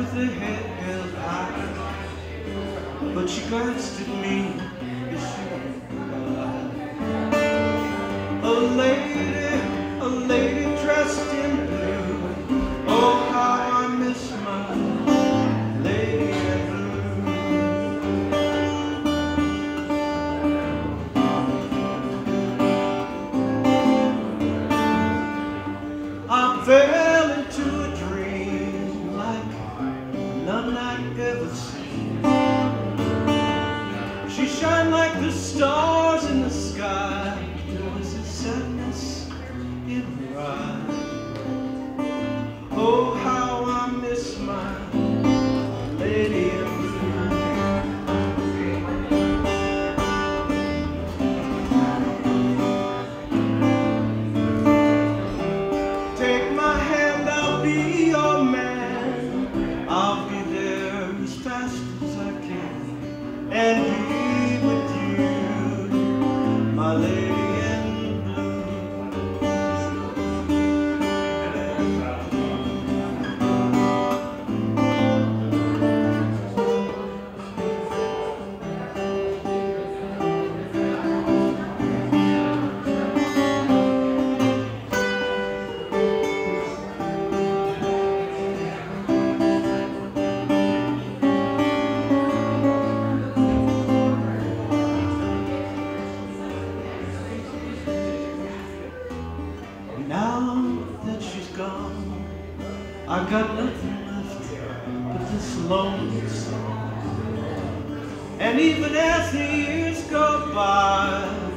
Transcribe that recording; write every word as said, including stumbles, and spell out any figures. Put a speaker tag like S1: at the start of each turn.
S1: with her head held high, but she glanced at me as she went by. A lady, a lady dressed in blue. Oh, how I miss my lady in blue. I fell into a dream like none I'd ever seen. She shined like the stars in the sky. There was a sadness in her eyes. Oh, how I miss my lady in blue. Take my hand, I'll be your man. I'll be there as fast as I can and be with you, my lady. Now that she's gone, I've got nothing left but this lonely song. And even as the years go by,